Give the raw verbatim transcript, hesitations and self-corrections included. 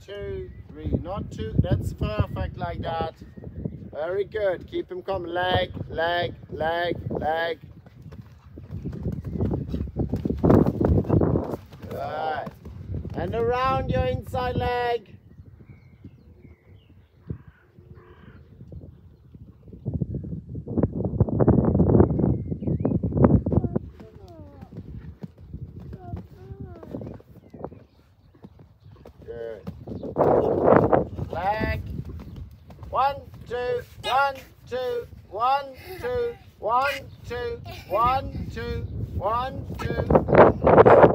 two, three. Not two. That's perfect like that. Very good. Keep him coming. Leg, leg, leg, leg. Good. And around your inside leg. Good. Leg. One, two, one, two, one, two, one, two, one, two, one, two.